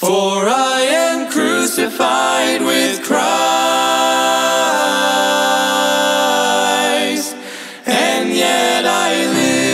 For I am crucified with Christ, and yet I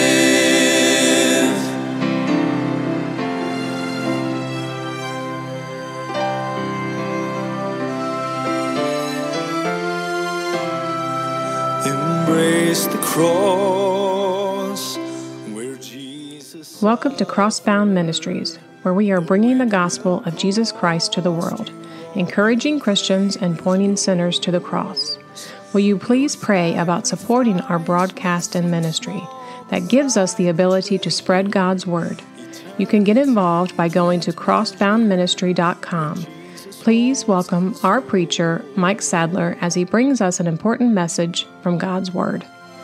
live. Embrace the cross where Jesus... Welcome to Crossbound Ministries, where we are bringing the gospel of Jesus Christ to the world, encouraging Christians and pointing sinners to the cross. Will you please pray about supporting our broadcast and ministry that gives us the ability to spread God's word? You can get involved by going to crossboundministry.com. Please welcome our preacher, Mike Sadler, as he brings us an important message from God's word.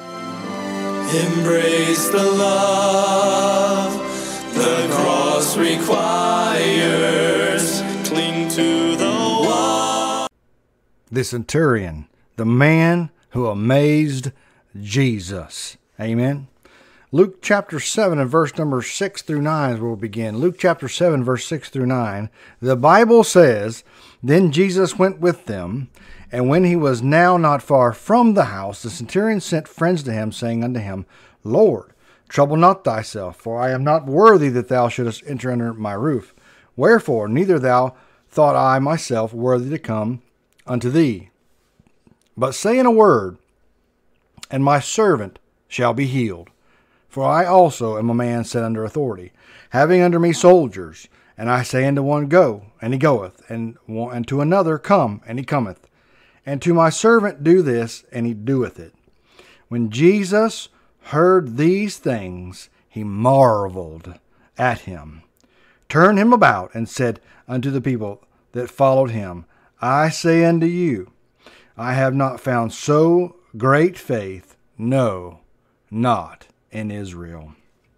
Embrace the love the cross requires. Cling to the wall. The Centurion, the man who amazed Jesus. Amen. Luke chapter 7 and verse number 6 through 9 is where we'll begin. Luke chapter 7, verse 6 through 9. The Bible says, Then Jesus went with them, and when he was now not far from the house, the centurion sent friends to him, saying unto him, Lord, trouble not thyself, for I am not worthy that thou shouldest enter under my roof. Wherefore, neither thou thought I myself worthy to come unto thee. But say in a word, and my servant shall be healed. For I also am a man set under authority, having under me soldiers. And I say unto one, Go, and he goeth, and to another, Come, and he cometh. And to my servant, Do this, and he doeth it. When Jesus heard these things, he marveled at him, turned him about, and said unto the people that followed him, I say unto you, I have not found so great faith, no, not in Israel.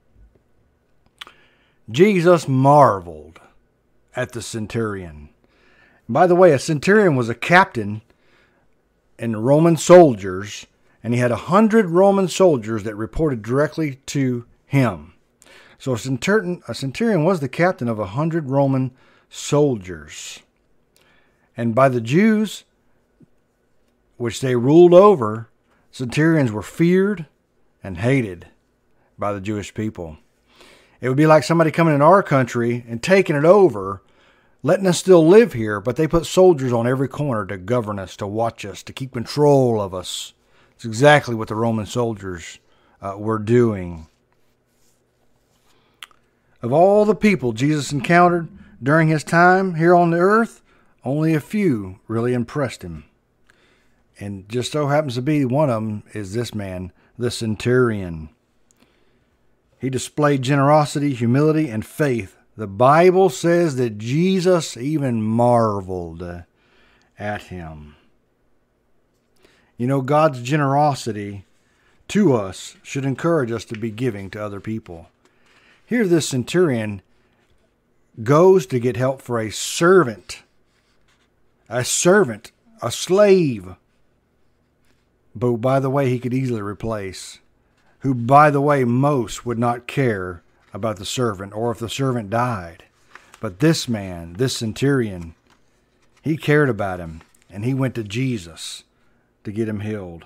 Jesus marveled at the centurion. By the way, a centurion was a captain in Roman soldiers, and he had 100 Roman soldiers that reported directly to him. So a centurion was the captain of 100 Roman soldiers. And by the Jews, which they ruled over, centurions were feared and hated by the Jewish people. It would be like somebody coming in our country and taking it over, letting us still live here, but they put soldiers on every corner to govern us, to watch us, to keep control of us. It's exactly what the Roman soldiers were doing. Of all the people Jesus encountered during his time here on the earth, only a few really impressed him. And just so happens to be one of them is this man, the centurion. He displayed generosity, humility, and faith. The Bible says that Jesus even marveled at him. You know, God's generosity to us should encourage us to be giving to other people. Here this centurion goes to get help for a servant, a slave, but by the way, he could easily replace, who, by the way, most would not care about the servant or if the servant died. But this man, this centurion, he cared about him, and he went to Jesus to get him healed.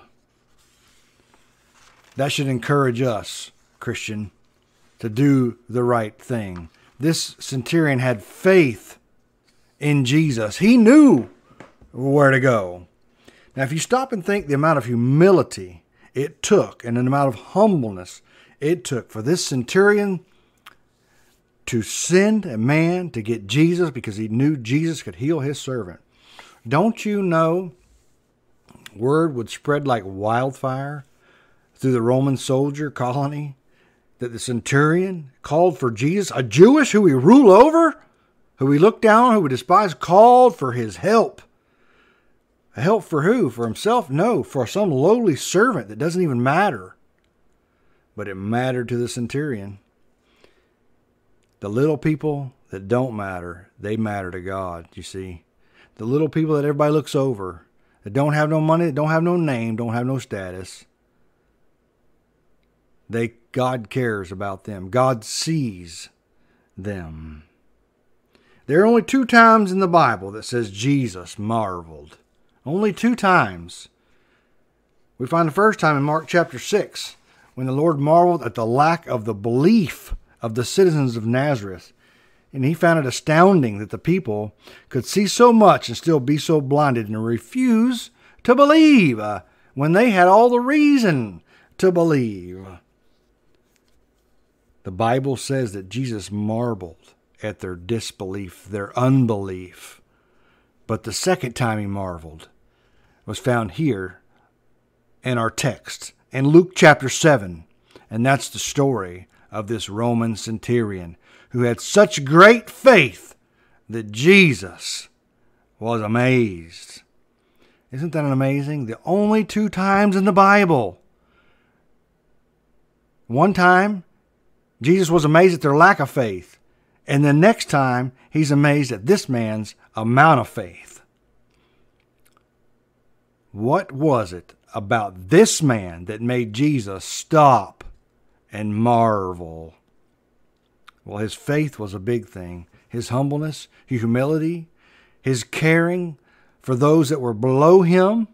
That should encourage us, Christian, to do the right thing. This centurion had faith in Jesus. He knew where to go. Now, if you stop and think the amount of humility it took and the amount of humbleness it took for this centurion to send a man to get Jesus because he knew Jesus could heal his servant. Don't you know word would spread like wildfire through the Roman soldier colony that the centurion called for Jesus, a Jewish who he ruled over, who he looked down on, who he despised, called for his help. Help for who? For himself? No, for some lowly servant that doesn't even matter. But it mattered to the centurion. The little people that don't matter, they matter to God, you see. The little people that everybody looks over, that don't have no money, that don't have no name, don't have no status. God cares about them. God sees them. There are only 2 times in the Bible that says Jesus marveled. Only 2 times. We find the first time in Mark chapter 6, when the Lord marveled at the lack of the belief of the citizens of Nazareth. And he found it astounding that the people could see so much and still be so blinded and refuse to believe when they had all the reason to believe. The Bible says that Jesus marveled at their disbelief, their unbelief. But the second time he marveled was found here in our text, in Luke chapter 7. And that's the story of this Roman centurion who had such great faith that Jesus was amazed. Isn't that amazing? The only 2 times in the Bible. One time, Jesus was amazed at their lack of faith. And the next time, he's amazed at this man's amount of faith. What was it about this man that made Jesus stop and marvel? Well, his faith was a big thing. His humbleness, his humility, his caring for those that were below him.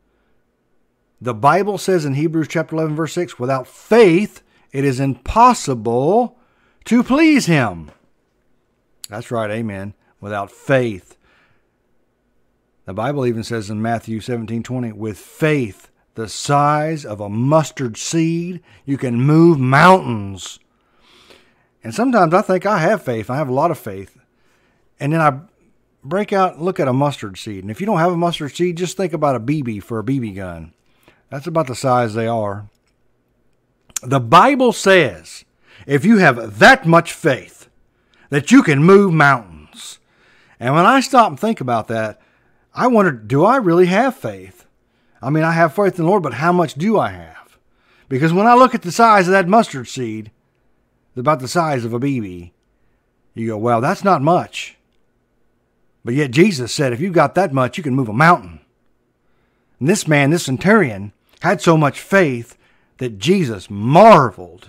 The Bible says in Hebrews chapter 11, verse 6, without faith, it is impossible to please him. That's right, amen. Without faith. The Bible even says in Matthew 17:20, with faith the size of a mustard seed, you can move mountains. And sometimes I think I have faith. I have a lot of faith. And then I break out and look at a mustard seed. And if you don't have a mustard seed, just think about a BB for a BB gun. That's about the size they are. The Bible says if you have that much faith, that you can move mountains. And when I stop and think about that, I wonder, do I really have faith? I mean, I have faith in the Lord, but how much do I have? Because when I look at the size of that mustard seed, about the size of a BB, you go, well, that's not much. But yet Jesus said, if you've got that much, you can move a mountain. And this man, this centurion, had so much faith that Jesus marveled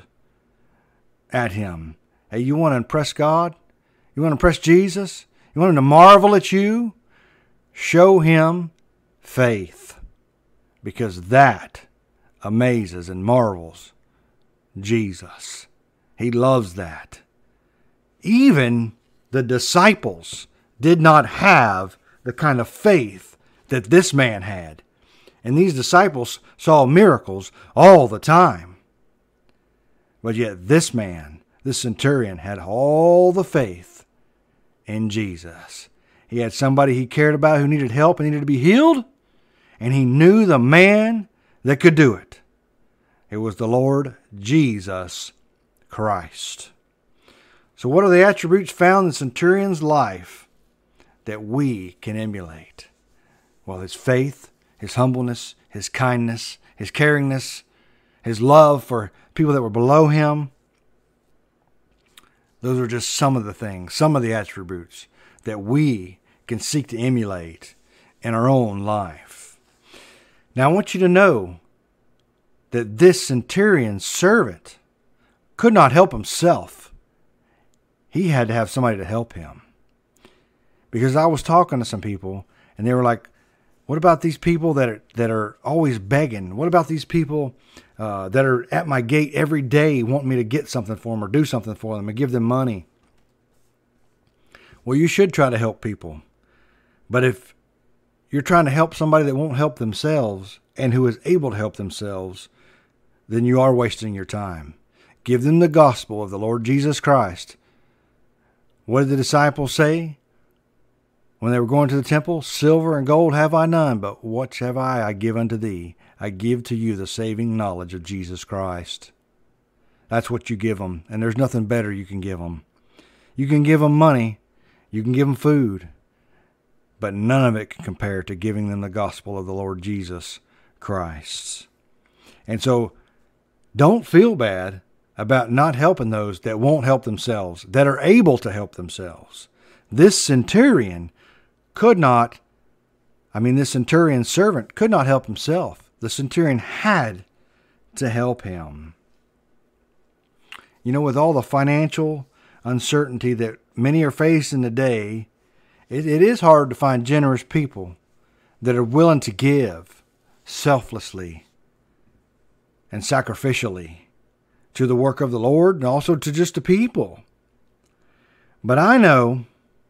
at him. Hey, you want to impress God? You want to impress Jesus? You want him to marvel at you? Show him faith, because that amazes and marvels Jesus. He loves that. Even the disciples did not have the kind of faith that this man had. And these disciples saw miracles all the time. But yet this man, this centurion, had all the faith in Jesus. He had somebody he cared about who needed help and needed to be healed. And he knew the man that could do it. It was the Lord Jesus Christ. So what are the attributes found in the centurion's life that we can emulate? Well, his faith, his humbleness, his kindness, his caringness, his love for people that were below him. Those are just some of the things, some of the attributes that we can seek to emulate in our own life. Now, I want you to know that this centurion's servant could not help himself. He had to have somebody to help him. Because I was talking to some people, and they were like, what about these people that are always begging? What about these people that are at my gate every day wanting me to get something for them or do something for them and give them money? Well, you should try to help people. But if you're trying to help somebody that won't help themselves and who is able to help themselves, then you are wasting your time. Give them the gospel of the Lord Jesus Christ. What did the disciples say when they were going to the temple? Silver and gold have I none, but what have I give unto thee? I give to you the saving knowledge of Jesus Christ. That's what you give them, and there's nothing better you can give them. You can give them money, you can give them food, but none of it can compare to giving them the gospel of the Lord Jesus Christ. And so don't feel bad about not helping those that won't help themselves, that are able to help themselves. This centurion's servant could not help himself. The centurion had to help him. You know, with all the financial uncertainty that many are facing today, it is hard to find generous people that are willing to give selflessly and sacrificially to the work of the Lord and also to just the people. But I know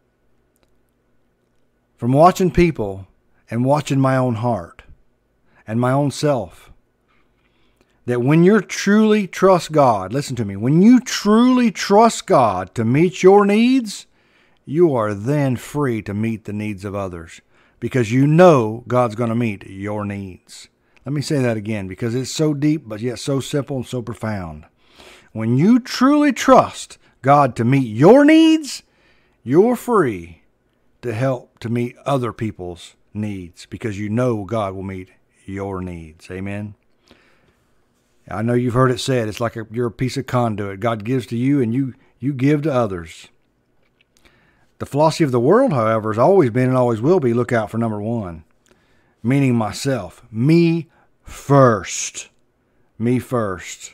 from watching people and watching my own heart and my own self that when you truly trust God, listen to me, when you truly trust God to meet your needs, you are then free to meet the needs of others because you know God's going to meet your needs. Let me say that again because it's so deep but yet so simple and so profound. When you truly trust God to meet your needs, you're free to help to meet other people's needs because you know God will meet your needs. Amen. I know you've heard it said, it's like you're a piece of conduit. God gives to you and you give to others. The philosophy of the world, however, has always been and always will be, look out for number one, meaning myself. Me first. Me first.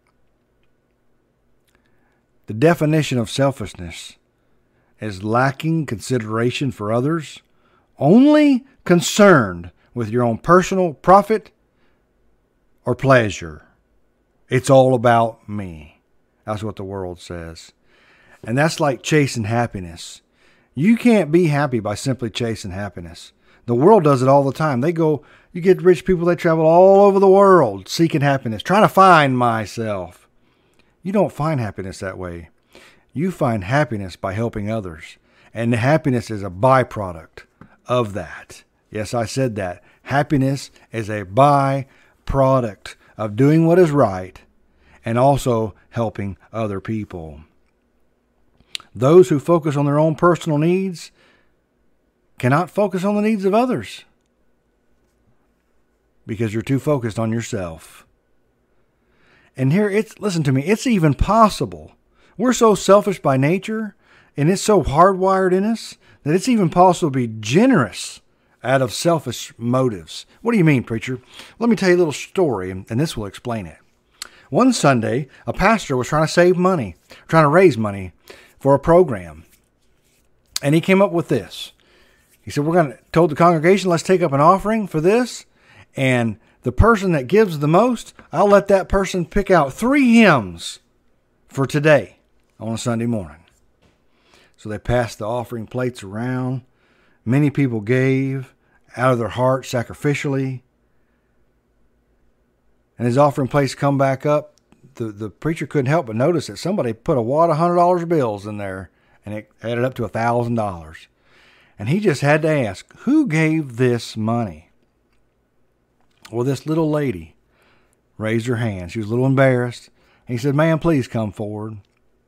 The definition of selfishness is lacking consideration for others, only concerned with your own personal profit or pleasure. It's all about me. That's what the world says. And that's like chasing happiness. You can't be happy by simply chasing happiness. The world does it all the time. You get rich people, they travel all over the world seeking happiness, trying to find myself. You don't find happiness that way. You find happiness by helping others. And the happiness is a byproduct of that. Yes, I said that. Happiness is a byproduct of doing what is right and also helping other people. Those who focus on their own personal needs cannot focus on the needs of others because you're too focused on yourself. And here, listen to me, it's even possible. We're so selfish by nature and it's so hardwired in us that it's even possible to be generous out of selfish motives. What do you mean, preacher? Let me tell you a little story, and this will explain it. One Sunday, a pastor was trying to save money, trying to raise money for a program. And he came up with this. He said, told the congregation, let's take up an offering for this. And the person that gives the most, I'll let that person pick out 3 hymns for today on a Sunday morning. So they passed the offering plates around. Many people gave out of their heart sacrificially. And his offering plates come back up. The preacher couldn't help but notice that somebody put a wad of $100 bills in there, and it added up to $1,000. And he just had to ask, who gave this money? Well, this little lady raised her hand. She was a little embarrassed. And he said, ma'am, please come forward.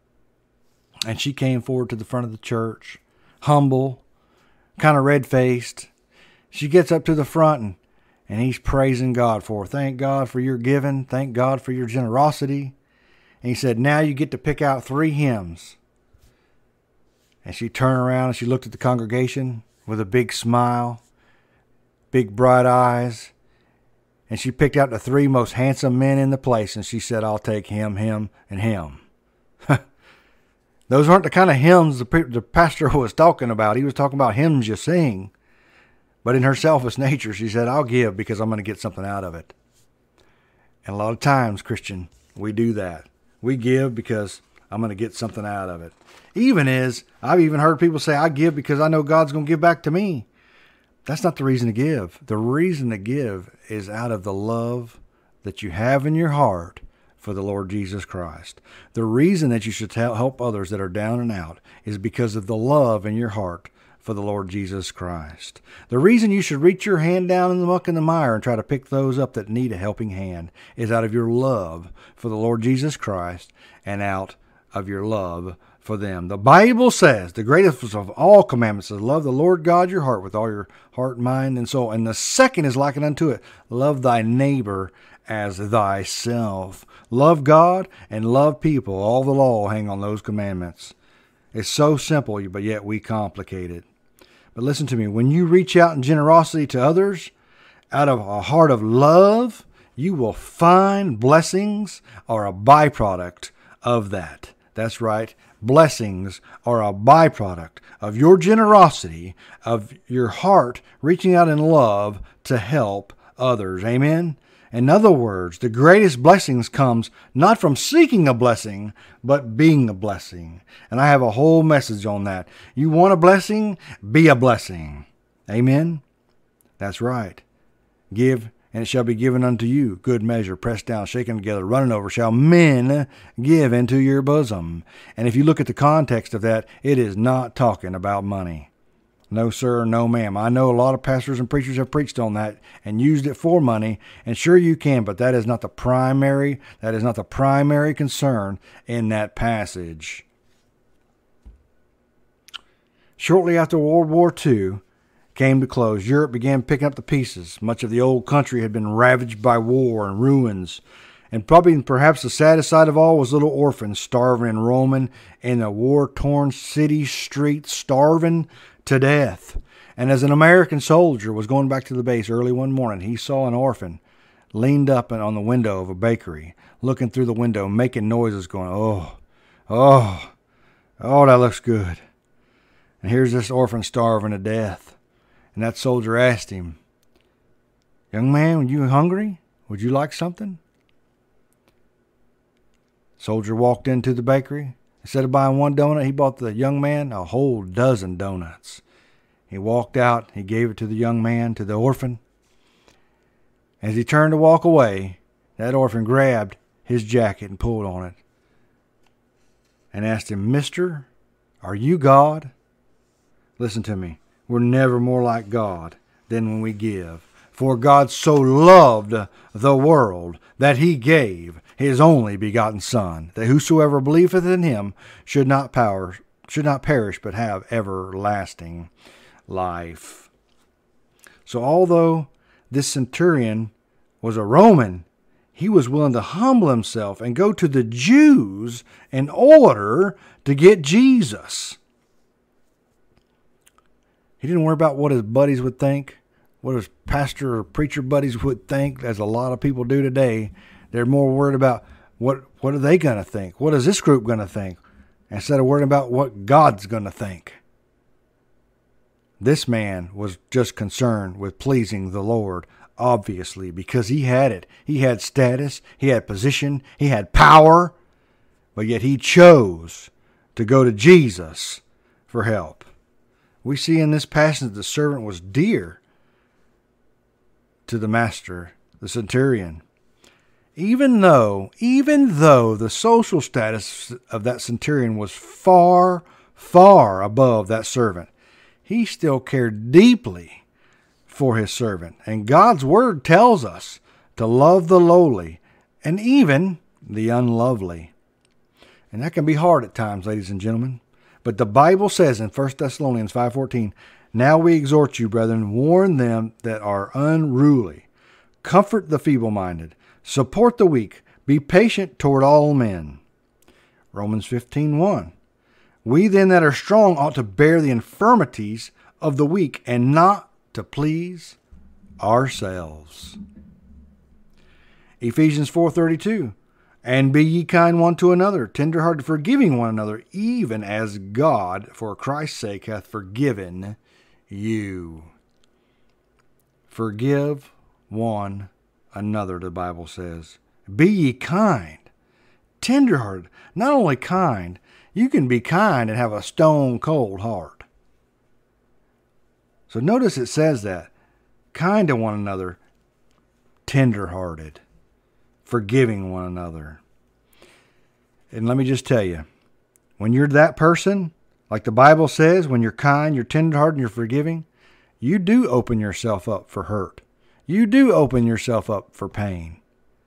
And she came forward to the front of the church, humble, kind of red-faced. She gets up to the front, and he's praising God for her. Thank God for your giving. Thank God for your generosity. And he said, now you get to pick out 3 hymns. And she turned around and she looked at the congregation with a big smile, big bright eyes. And she picked out the 3 most handsome men in the place. And she said, I'll take him, him, and him. Those aren't the kind of hymns the pastor was talking about. He was talking about hymns you sing. But in her selfish nature, she said, I'll give because I'm going to get something out of it. And a lot of times, Christian, we do that. We give because I'm going to get something out of it. I've even heard people say, I give because I know God's going to give back to me. That's not the reason to give. The reason to give is out of the love that you have in your heart for the Lord Jesus Christ. The reason that you should help others that are down and out is because of the love in your heart for the Lord Jesus Christ. The reason you should reach your hand down in the muck and the mire and try to pick those up that need a helping hand is out of your love for the Lord Jesus Christ and out of your love for them. The Bible says the greatest of all commandments is love the Lord God your heart with all your heart, mind, and soul. And the second is likened unto it. Love thy neighbor as thyself. Love God and love people. All the law hang on those commandments. It's so simple, but yet we complicate it. But listen to me. When you reach out in generosity to others, out of a heart of love, you will find blessings are a byproduct of that. That's right. blessings are a byproduct of your generosity, of your heart reaching out in love to help others. Amen? In other words, the greatest blessings comes not from seeking a blessing, but being a blessing. And I have a whole message on that. You want a blessing? Be a blessing. Amen? That's right. Give, and it shall be given unto you. Good measure, pressed down, shaken together, running over, shall men give into your bosom. And if you look at the context of that, it is not talking about money. No, sir, no, ma'am. I know a lot of pastors and preachers have preached on that and used it for money, and sure you can, but that is not the primary concern in that passage. Shortly after World War II came to close, Europe began picking up the pieces. Much of the old country had been ravaged by war and ruins. And perhaps the saddest sight of all was little orphans starving and roaming in the war-torn city streets, starving to death. And as an American soldier was going back to the base early one morning, he saw an orphan leaned up on the window of a bakery, looking through the window, making noises, going, oh, that looks good. And here's this orphan starving to death. And that soldier asked him, "Young man, are you hungry? Would you like something?" Soldier walked into the bakery. Instead of buying one donut, he bought the young man a whole dozen donuts. He walked out. He gave it to the young man, to the orphan. As he turned to walk away, that orphan grabbed his jacket and pulled on it and asked him, "Mister, are you God?" Listen to me. We're never more like God than when we give. For God so loved the world that he gave his only begotten Son, that whosoever believeth in him should not perish, but have everlasting life. So although this centurion was a Roman, he was willing to humble himself and go to the Jews in order to get Jesus. He didn't worry about what his buddies would think, what his pastor or preacher buddies would think, as a lot of people do today. They're more worried about what are they going to think? What is this group going to think? Instead of worrying about what God's going to think. This man was just concerned with pleasing the Lord, obviously, because he had it. He had status, he had position, he had power, but yet he chose to go to Jesus for help. We see in this passage that the servant was dear to the master, the centurion. Even though the social status of that centurion was far, far above that servant, he still cared deeply for his servant. And God's word tells us to love the lowly and even the unlovely. And that can be hard at times, ladies and gentlemen. But the Bible says in 1 Thessalonians 5:14, "Now we exhort you, brethren, warn them that are unruly, comfort the feeble-minded, support the weak, be patient toward all men." Romans 15:1, "We then that are strong ought to bear the infirmities of the weak and not to please ourselves." Ephesians 4:32, "And be ye kind one to another, tenderhearted, forgiving one another, even as God for Christ's sake hath forgiven you." Forgive one another, the Bible says. Be ye kind, tenderhearted. Not only kind, you can be kind and have a stone cold heart. So notice it says that. Kind to one another, tenderhearted, forgiving one another. And let me just tell you, when you're that person, like the Bible says, when you're kind, you're tenderhearted, and you're forgiving, you do open yourself up for hurt. You do open yourself up for pain.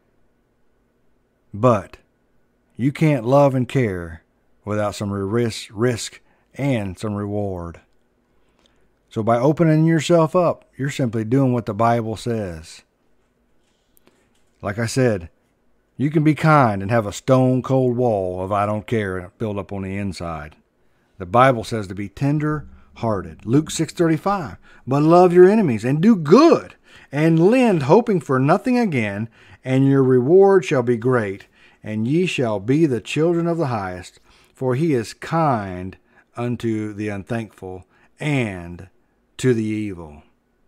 But you can't love and care without some risk and some reward. So by opening yourself up, you're simply doing what the Bible says. Like I said, you can be kind and have a stone cold wall of I don't care built up on the inside. The Bible says to be tender hearted. Luke 6:35, "But love your enemies and do good and lend, hoping for nothing again, and your reward shall be great, and ye shall be the children of the highest. for he is kind unto the unthankful and to the evil.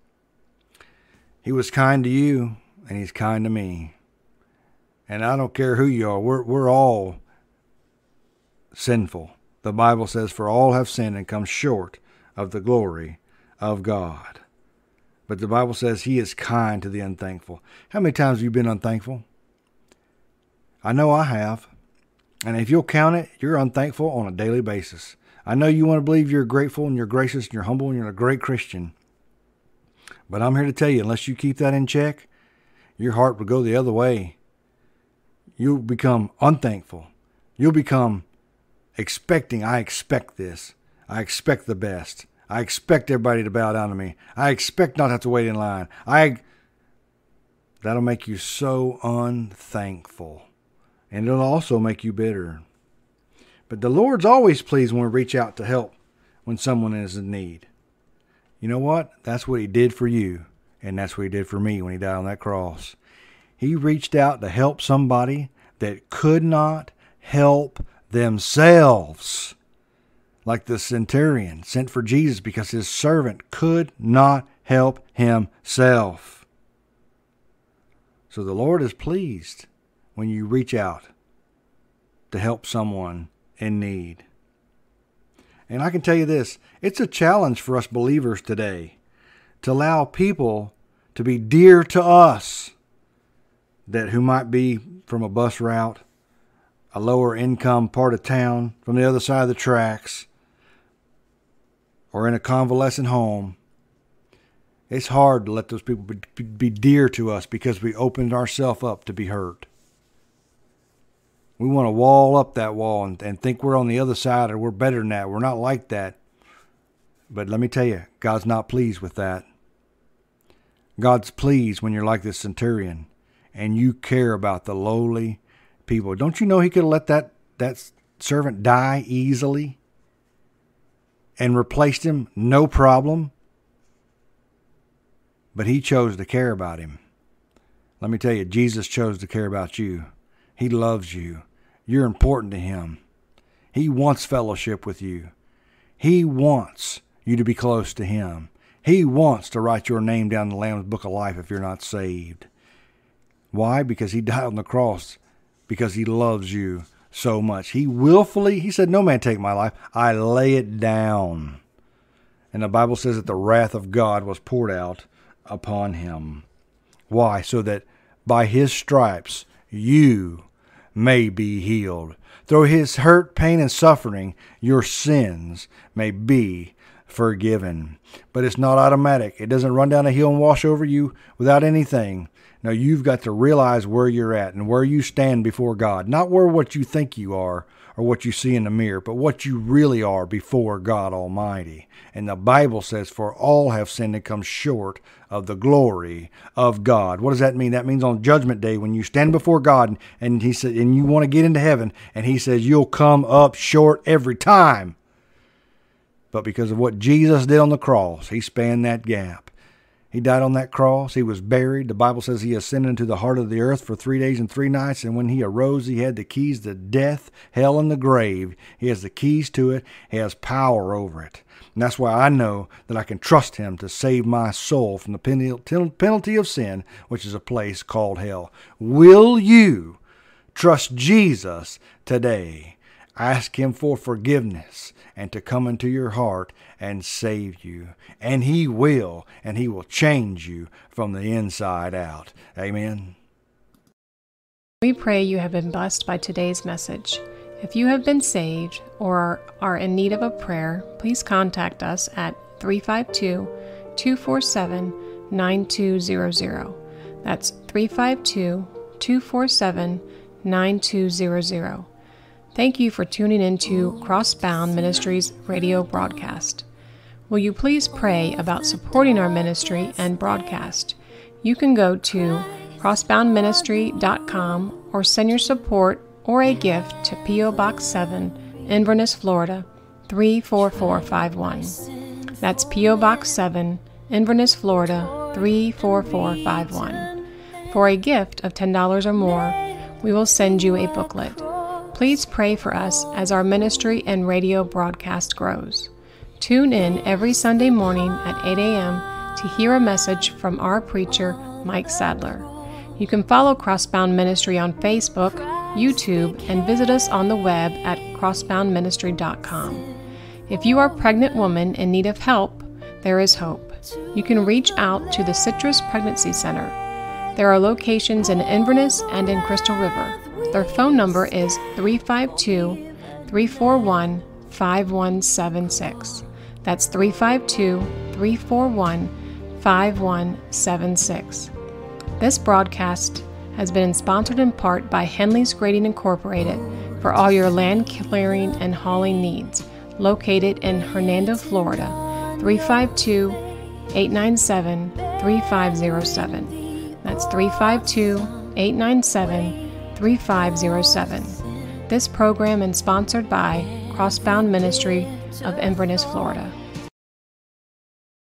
He was kind to you, and he's kind to me. And I don't care who you are. We're all sinful. The Bible says, for all have sinned and come short of the glory of God. But the Bible says he is kind to the unthankful. How many times have you been unthankful? I know I have. And if you'll count it, you're unthankful on a daily basis. I know you want to believe you're grateful and you're gracious and you're humble and you're a great Christian. But I'm here to tell you, unless you keep that in check, your heart will go the other way. You'll become unthankful. You'll become expecting, I expect this. I expect the best. I expect everybody to bow down to me. I expect not to have to wait in line. That'll make you so unthankful. And it'll also make you bitter. But the Lord's always pleased when we reach out to help when someone is in need. You know what? That's what he did for you. And that's what he did for me when he died on that cross. He reached out to help somebody that could not help themselves. Like the centurion sent for Jesus because his servant could not help himself. So the Lord is pleased when you reach out to help someone in need. And I can tell you this, it's a challenge for us believers today to allow people to be dear to us who might be from a bus route, a lower income part of town, from the other side of the tracks, or in a convalescent home. It's hard to let those people be dear to us because we opened ourselves up to be hurt. We want to wall up that wall and think we're on the other side or we're better than that. We're not like that. But let me tell you, God's not pleased with that. God's pleased when you're like this centurion and you care about the lowly people. Don't you know he could have let that servant die easily and replaced him, no problem? But he chose to care about him. Let me tell you, Jesus chose to care about you. He loves you. You're important to him. He wants fellowship with you. He wants you to be close to him. He wants to write your name down in the Lamb's Book of Life if you're not saved. Why? Because he died on the cross. Because he loves you so much. He said, no man take my life. I lay it down. And the Bible says that the wrath of God was poured out upon him. Why? So that by his stripes you may be healed. Through his hurt, pain, and suffering, your sins may be forgiven. But it's not automatic. It doesn't run down a hill and wash over you without anything. No, you've got to realize where you're at and where you stand before God. Not what you think you are or what you see in the mirror, but what you really are before God Almighty. And the Bible says, for all have sinned and come short of the glory of God. What does that mean? That means on Judgment Day when you stand before God and he said, and you want to get into heaven, and he says you'll come up short every time. But because of what Jesus did on the cross, he spanned that gap. He died on that cross. He was buried. The Bible says he ascended into the heart of the earth for 3 days and 3 nights. And when he arose, he had the keys to death, hell, and the grave. He has the keys to it. He has power over it. And that's why I know that I can trust him to save my soul from the penalty of sin, which is a place called hell. Will you trust Jesus today? Ask him for forgiveness and to come into your heart and save you. And he will change you from the inside out. Amen. We pray you have been blessed by today's message. If you have been saved or are in need of a prayer, please contact us at 352-247-9200. That's 352-247-9200. Thank you for tuning into Crossbound Ministries radio broadcast. Will you please pray about supporting our ministry and broadcast? You can go to crossboundministry.com or send your support or a gift to P.O. Box 7, Inverness, Florida, 34451. That's P.O. Box 7, Inverness, Florida, 34451. For a gift of $10 or more, we will send you a booklet. please pray for us as our ministry and radio broadcast grows. Tune in every Sunday morning at 8 a.m. to hear a message from our preacher, Mike Sadler. You can follow Crossbound Ministry on Facebook, YouTube, and visit us on the web at crossboundministry.com. If you are a pregnant woman in need of help, there is hope. You can reach out to the Citrus Pregnancy Center. There are locations in Inverness and in Crystal River. Their phone number is 352-341-5176. That's 352-341-5176. This broadcast has been sponsored in part by Henley's Grading Incorporated for all your land clearing and hauling needs, located in Hernando, Florida, 352-897-3507. That's 352-897-3507. This program is sponsored by Crossbound Ministry of Inverness, Florida.